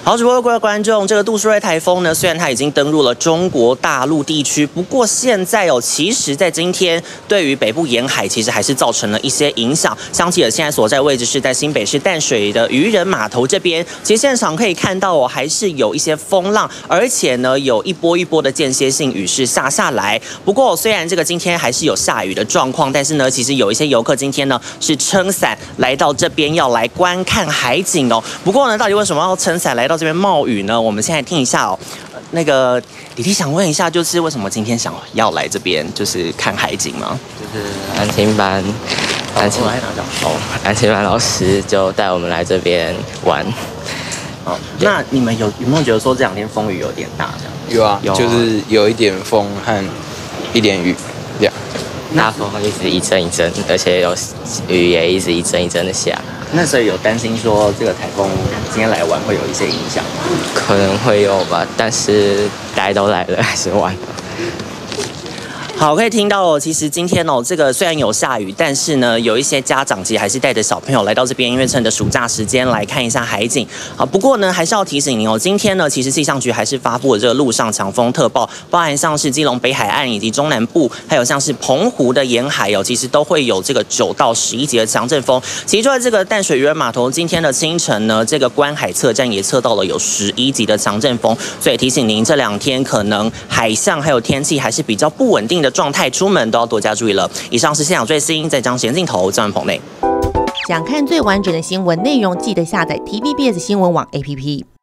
好，主播各位观众，这个杜苏芮台风呢，虽然它已经登陆了中国大陆地区，不过现在其实在今天对于北部沿海其实还是造成了一些影响。像记者现在所在位置是在新北市淡水的渔人码头这边，其实现场可以看到还是有一些风浪，而且呢有一波一波的间歇性雨势下来。不过虽然这个今天还是有下雨的状况，但是呢，其实有一些游客今天呢是撑伞来到这边要来观看海景哦。不过呢，到底为什么要撑伞来到这边冒雨呢？我们现在听一下哦。那个弟弟想问一下，就是为什么今天想要来这边就是看海景吗？ 就是安亲班老师就带我们来这边玩。 哦，那你们有没有觉得说这两天风雨有点大？这样有啊，就是有一点风和一点雨，这样。 大风一直一阵一阵，而且有雨也一直一阵一阵的下。 那所以有担心说这个台风今天来玩会有一些影响吗？ 可能会有吧，但是大家都来了，还是玩。 好，可以听到其实今天这个虽然有下雨，但是呢，有一些家长其实还是带着小朋友来到这边，因为趁着暑假时间来看一下海景。好，不过呢，还是要提醒您今天呢，其实气象局还是发布了这个陆上强风特报，包含像是基隆北海岸以及中南部，还有像是澎湖的沿海其实都会有这个9到11级的强阵风。其实就在这个淡水渔人码头，今天的清晨呢，这个观海测站也测到了有11级的强阵风，所以提醒您这2天可能海象还有天气还是比较不稳定的状态，出门都要多加注意了。以上是现场最新，再将时间镜头转棚内。 想看最完整的新闻内容，记得下载 TVBS 新闻网 APP。